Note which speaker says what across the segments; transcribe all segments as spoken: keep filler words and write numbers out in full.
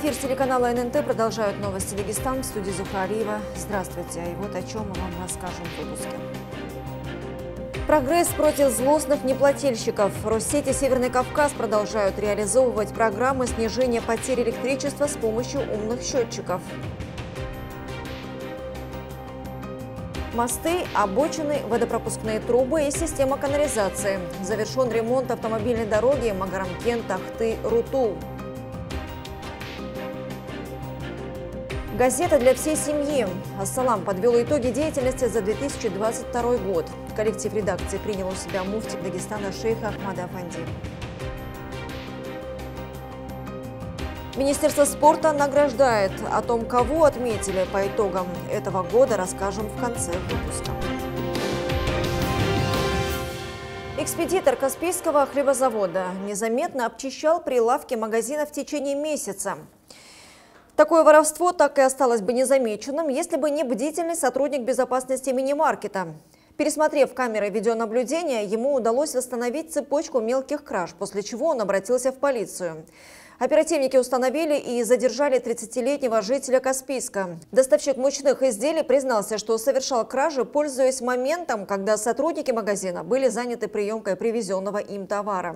Speaker 1: Эфир телеканала эн эн тэ продолжают новости Дагестана. В студии Зухра Алиева. Здравствуйте. И вот о чем мы вам расскажем в выпуске. Прогресс против злостных неплательщиков. Россети Северный Кавказ продолжают реализовывать программы снижения потерь электричества с помощью умных счетчиков. Мосты, обочины, водопропускные трубы и система канализации. Завершен ремонт автомобильной дороги Магарамкент-Ахты-Рутул. Газета для всей семьи. Ассалам подвел итоги деятельности за две тысячи двадцать второй год. Коллектив редакции принял у себя муфти Дагестана шейха Ахмада Афанди. Министерство спорта награждает. О том, кого отметили по итогам этого года, расскажем в конце выпуска. Экспедитор Каспийского хлебозавода незаметно обчищал прилавки магазина в течение месяца. Такое воровство так и осталось бы незамеченным, если бы не бдительный сотрудник безопасности мини-маркета. Пересмотрев камеры видеонаблюдения, ему удалось восстановить цепочку мелких краж, после чего он обратился в полицию. Оперативники установили и задержали тридцатилетнего жителя Каспийска. Доставщик мучных изделий признался, что совершал кражи, пользуясь моментом, когда сотрудники магазина были заняты приемкой привезенного им товара.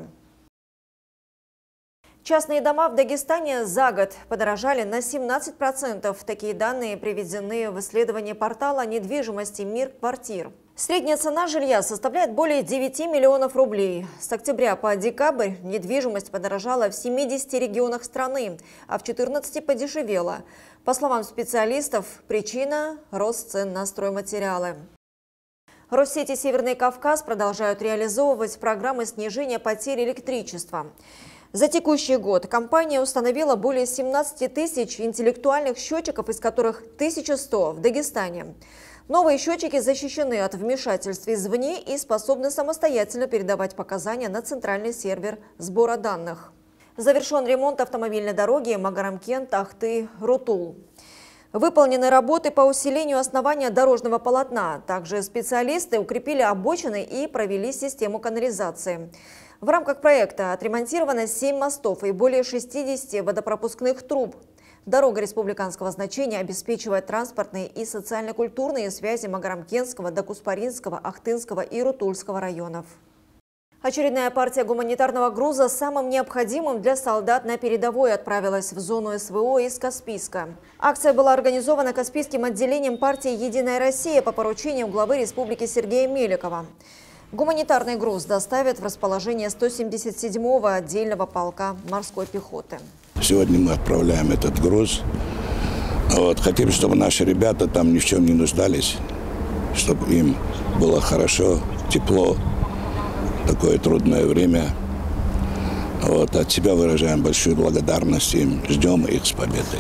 Speaker 1: Частные дома в Дагестане за год подорожали на семнадцать процентов. Такие данные приведены в исследовании портала недвижимости «Мир квартир». Средняя цена жилья составляет более девяти миллионов рублей. С октября по декабрь недвижимость подорожала в семидесяти регионах страны, а в четырнадцати подешевела. По словам специалистов, причина – рост цен на стройматериалы. Россети Северный Кавказ продолжают реализовывать программы снижения потерь электричества. За текущий год компания установила более семнадцати тысяч интеллектуальных счетчиков, из которых тысяча сто в Дагестане. Новые счетчики защищены от вмешательств извне и способны самостоятельно передавать показания на центральный сервер сбора данных. Завершен ремонт автомобильной дороги Магарамкент-Ахты-Рутул. Выполнены работы по усилению основания дорожного полотна. Также специалисты укрепили обочины и провели систему канализации. В рамках проекта отремонтировано семь мостов и более шестидесяти водопропускных труб. Дорога республиканского значения обеспечивает транспортные и социально-культурные связи Магарамкентского, Докуспаринского, Ахтынского и Рутульского районов. Очередная партия гуманитарного груза с самым необходимым для солдат на передовой отправилась в зону эс вэ о из Каспийска. Акция была организована Каспийским отделением партии «Единая Россия» по поручению главы республики Сергея Меликова. Гуманитарный груз доставят в расположение сто семьдесят седьмого отдельного полка морской пехоты.
Speaker 2: Сегодня мы отправляем этот груз. Вот. Хотим, чтобы наши ребята там ни в чем не нуждались, чтобы им было хорошо, тепло, такое трудное время. Вот. От себя выражаем большую благодарность им, ждем их с победой.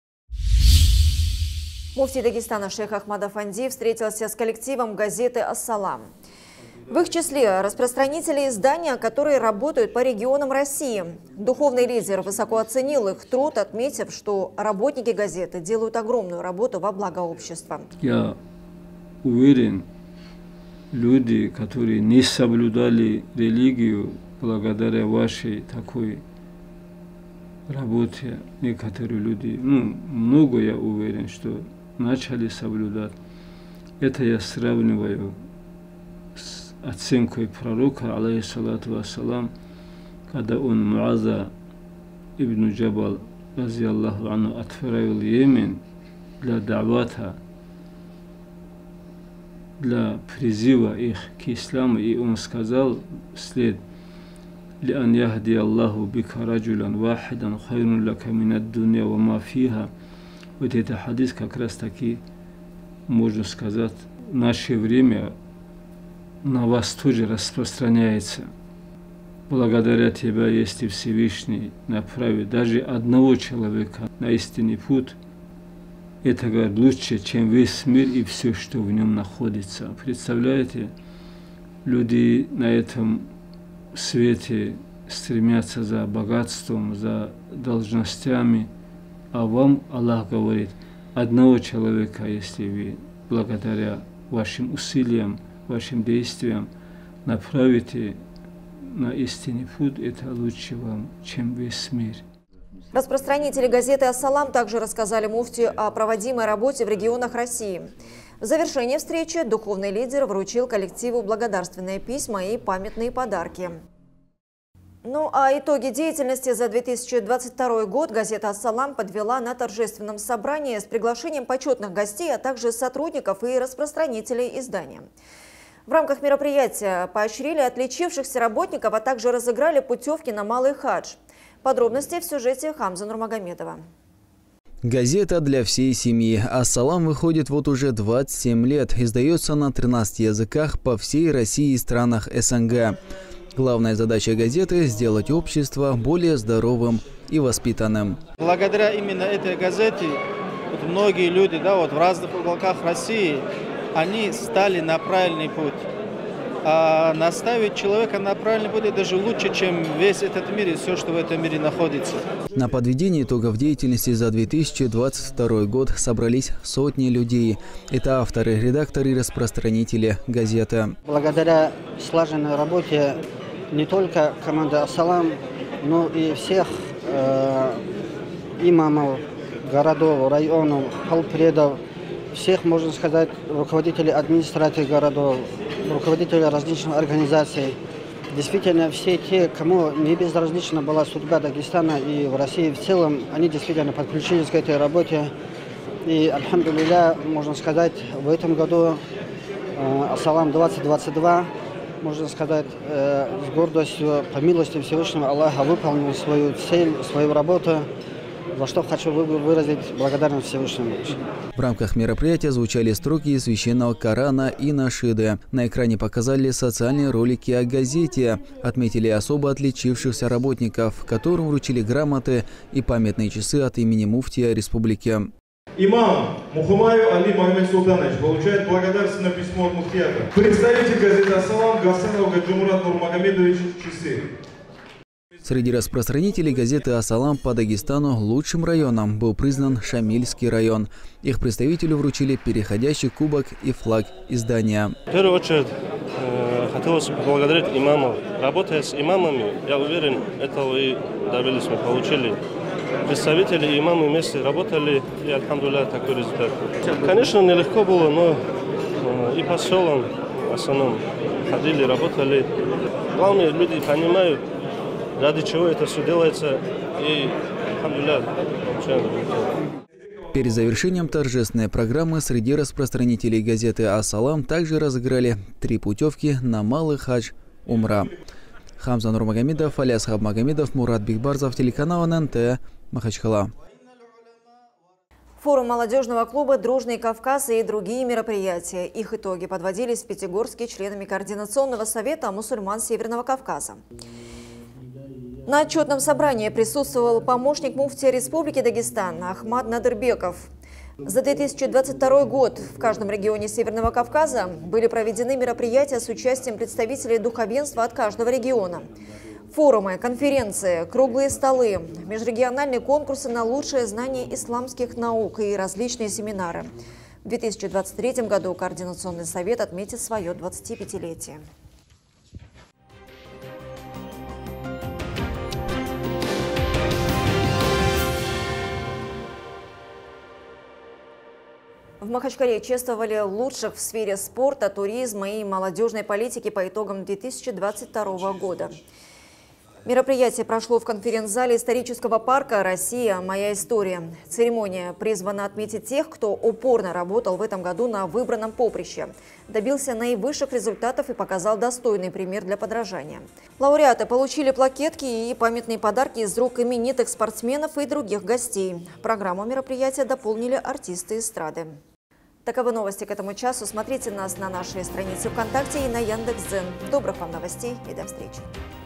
Speaker 1: Муфти Дагестана шейх Ахмад Афанди встретился с коллективом газеты «Ассалам». В их числе распространители издания, которые работают по регионам России. Духовный лидер высоко оценил их труд, отметив, что работники газеты делают огромную работу во благо общества.
Speaker 3: Я уверен, люди, которые не соблюдали религию, благодаря вашей такой работе, некоторые люди, ну, много я уверен, что начали соблюдать. Это я сравниваю с оценкой пророка, алейхиссалату вассалам, когда он Муаза ибн Джабал, рази Аллаху анху, отправил Йемен для давата, для призыва их к исламу, и он сказал вслед: «Лиан яхди Аллаху бика раджулян вахидан хайрун лака минад дунья ва ма фиха». Вот это хадис как раз таки, можно сказать, в наше время на вас тоже распространяется. Благодаря тебя, если Всевышний направит даже одного человека на истинный путь, это, говорит, лучше, чем весь мир и все, что в нем находится. Представляете, люди на этом свете стремятся за богатством, за должностями, а вам Аллах говорит: одного человека, если вы благодаря вашим усилиям, вашим действиям направите на истинный путь, это лучше вам, чем весь мир.
Speaker 1: Распространители газеты «Ас-Салам» также рассказали муфтию о проводимой работе в регионах России. В завершении встречи духовный лидер вручил коллективу благодарственные письма и памятные подарки. Ну а итоги деятельности за две тысячи двадцать второй год газета «Ас-Салам» подвела на торжественном собрании с приглашением почетных гостей, а также сотрудников и распространителей издания. В рамках мероприятия поощрили отличившихся работников, а также разыграли путевки на Малый хадж. Подробности в сюжете Хамза Нурмагомедова.
Speaker 4: Газета для всей семьи. «Ас-Салам» выходит вот уже двадцать семь лет. Издается на тринадцати языках по всей России и странах эс эн гэ. Главная задача газеты – сделать общество более здоровым и воспитанным.
Speaker 5: Благодаря именно этой газете вот многие люди, да, вот в разных уголках России, они стали на правильный путь. А наставить человека на правильный путь – это даже лучше, чем весь этот мир и все, что в этом мире находится.
Speaker 4: На подведение итогов деятельности за две тысячи двадцать второй год собрались сотни людей. Это авторы, редакторы и распространители газеты.
Speaker 6: Благодаря слаженной работе не только команды «Ас-Салам», но и всех э, имамов, городов, районов, полпредов, всех, можно сказать, руководителей администрации городов, руководителей различных организаций. Действительно, все те, кому не безразлична была судьба Дагестана и в России в целом, они действительно подключились к этой работе. И, альхамдулилля, можно сказать, в этом году э, «Ас-Салам двадцать двадцать два», можно сказать, э, с гордостью, по милости Всевышнего Аллаха, выполнил свою цель, свою работу, за что хочу выразить благодарность Всевышнему.
Speaker 4: В рамках мероприятия звучали строки из священного Корана и нашиды. На экране показали социальные ролики о газете. Отметили особо отличившихся работников, которым вручили грамоты и памятные часы от имени муфтия республики.
Speaker 7: Имам Мухумаю Али Магомед Султанович получает благодарственное письмо от муфтията. Представитель газеты «Ас-Салам» Гасанов Гаджумурат Нурмагомедович часы.
Speaker 4: Среди распространителей газеты «Ас-Салам» по Дагестану лучшим районом был признан Шамильский район. Их представителю вручили переходящий кубок и флаг издания.
Speaker 8: В первую очередь э, хотелось поблагодарить имамов. Работая с имамами, я уверен, этого и добились, мы получили. Представители и имамы вместе работали, и, альхамдулилля, такой результат. Конечно, нелегко было, но э, и по селам в основном ходили, работали. Главное, люди понимают, ради чего это все делается, и, альхамдулилля, получаем результат.
Speaker 4: Перед завершением торжественной программы среди распространителей газеты «Ас-Салам» также разыграли три путевки на Малый хадж умра. Хамза Нурмагомедов, Алиас Хабмагомедов, Мурат Бигбарзов, телеканал эн эн тэ, Махачкала.
Speaker 1: Форум молодежного клуба «Дружный Кавказ» и другие мероприятия. Их итоги подводились в Пятигорске членами Координационного совета мусульман Северного Кавказа. На отчетном собрании присутствовал помощник муфтия Республики Дагестан Ахмад Надырбеков. За две тысячи двадцать второй год в каждом регионе Северного Кавказа были проведены мероприятия с участием представителей духовенства от каждого региона. Форумы, конференции, круглые столы, межрегиональные конкурсы на лучшее знание исламских наук и различные семинары. В две тысячи двадцать третьем году Координационный совет отметит свое двадцатипятилетие. В Махачкале чествовали лучших в сфере спорта, туризма и молодежной политики по итогам две тысячи двадцать второго года. Мероприятие прошло в конференц-зале исторического парка «Россия. Моя история». Церемония призвана отметить тех, кто упорно работал в этом году на выбранном поприще, добился наивысших результатов и показал достойный пример для подражания. Лауреаты получили плакетки и памятные подарки из рук именитых спортсменов и других гостей. Программу мероприятия дополнили артисты эстрады. Таковы новости к этому часу. Смотрите нас на нашей странице ВКонтакте и на Яндекс.Дзен. Добрых вам новостей и до встречи.